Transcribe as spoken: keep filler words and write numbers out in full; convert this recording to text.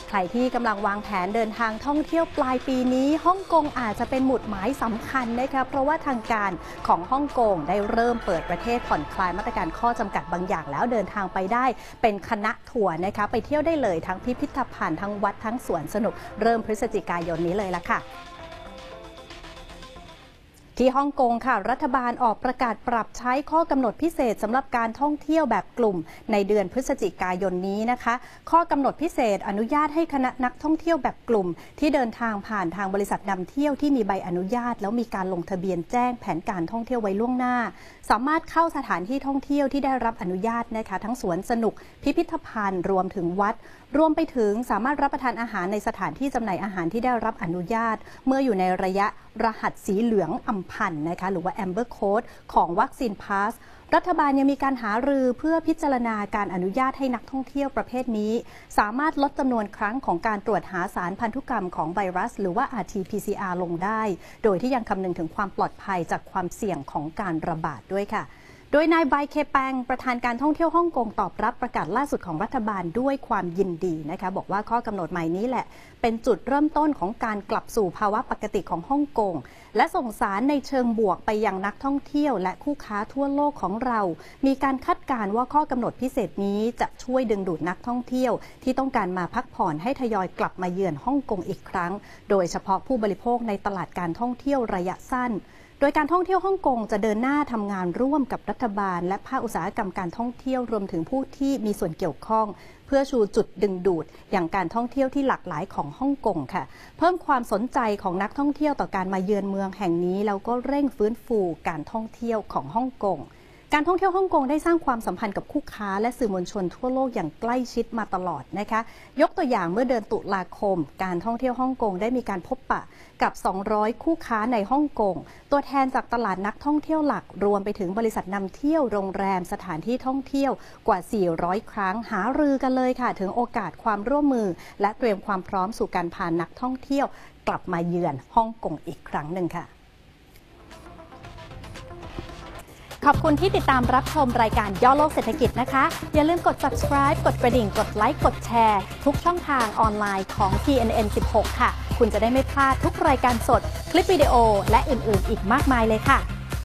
ใครที่กำลังวางแผนเดินทางท่องเที่ยวปลายปีนี้ฮ่องกงอาจจะเป็นหมุดหมายสำคัญนะคะเพราะว่าทางการของฮ่องกงได้เริ่มเปิดประเทศผ่อนคลายมาตรการข้อจำกัดบางอย่างแล้วเดินทางไปได้เป็นคณะทัวร์นะคะไปเที่ยวได้เลยทั้งพิพิธภัณฑ์ทั้งวัดทั้งสวนสนุกเริ่มพฤศจิกายนนี้เลยละค่ะที่ฮ่องกงค่ะรัฐบาลออกประกาศปรับใช้ข้อกำหนดพิเศษสำหรับการท่องเที่ยวแบบกลุ่มในเดือนพฤศจิกายนนี้นะคะข้อกำหนดพิเศษอนุญาตให้คณะนักท่องเที่ยวแบบกลุ่มที่เดินทางผ่านทางบริษัทนำเที่ยวที่มีใบอนุญาตแล้วมีการลงทะเบียนแจ้งแผนการท่องเที่ยวไว้ล่วงหน้าสามารถเข้าสถานที่ท่องเที่ยวที่ได้รับอนุญาตนะคะทั้งสวนสนุกพิพิธภัณฑ์รวมถึงวัดรวมไปถึงสามารถรับประทานอาหารในสถานที่จำหน่ายอาหารที่ได้รับอนุญาตเมื่ออยู่ในระยะรหัสสีเหลืองอำพันธ์นะคะหรือว่า Amber Code ของวัคซีนพาสรัฐบาลยังมีการหารือเพื่อพิจารณาการอนุญาตให้นักท่องเที่ยวประเภทนี้สามารถลดจำนวนครั้งของการตรวจหาสารพันธุกรรมของไวรัสหรือว่า อาร์ ที พี ซี อาร์ ลงได้โดยที่ยังคำนึงถึงความปลอดภัยจากความเสี่ยงของการระบาดด้วยค่ะโดยนายไบเคแปงประธานการท่องเที่ยวฮ่องกงตอบรับประกาศล่าสุดของรัฐบาลด้วยความยินดีนะคะบอกว่าข้อกำหนดใหม่นี้แหละเป็นจุดเริ่มต้นของการกลับสู่ภาวะปกติของฮ่องกงและส่งสารในเชิงบวกไปยังนักท่องเที่ยวและคู่ค้าทั่วโลกของเรามีการคาดการณ์ว่าข้อกำหนดพิเศษนี้จะช่วยดึงดูดนักท่องเที่ยวที่ต้องการมาพักผ่อนให้ทยอยกลับมาเยือนฮ่องกงอีกครั้งโดยเฉพาะผู้บริโภคในตลาดการท่องเที่ยวระยะสั้นโดยการท่องเที่ยวฮ่องกงจะเดินหน้าทำงานร่วมกับรัฐบาลและภาคอุตสาหกรรมการท่องเที่ยวรวมถึงผู้ที่มีส่วนเกี่ยวข้องเพื่อชูจุดดึงดูดอย่างการท่องเที่ยวที่หลากหลายของฮ่องกงค่ะเพิ่มความสนใจของนักท่องเที่ยวต่อการมาเยือนเมืองแห่งนี้แล้วก็เร่งฟื้นฟูการท่องเที่ยวของฮ่องกงการท่องเที่ยวฮ่องกงได้สร้างความสัมพันธ์กับคู่ค้าและสื่อมวลชนทั่วโลกอย่างใกล้ชิดมาตลอดนะคะยกตัวอย่างเมื่อเดือนตุลาคมการท่องเที่ยวฮ่องกงได้มีการพบปะกับสองร้อยคู่ค้าในฮ่องกงตัวแทนจากตลาดนักท่องเที่ยวหลักรวมไปถึงบริษัทนำเที่ยวโรงแรมสถานที่ท่องเที่ยวกว่าสี่ร้อยครั้งหารือกันเลยค่ะถึงโอกาสความร่วมมือและเตรียมความพร้อมสู่การพานักท่องเที่ยวกลับมาเยือนฮ่องกงอีกครั้งหนึ่งค่ะขอบคุณที่ติดตามรับชมรายการย่อโลกเศรษฐกิจนะคะอย่าลืมกด subscribe กดกระดิ่งกดไลค์กดแชร์ทุกช่องทางออนไลน์ของ ที เอ็น เอ็น สิบหก ค่ะคุณจะได้ไม่พลาดทุกรายการสดคลิปวิดีโอและอื่นๆอีกมากมายเลยค่ะ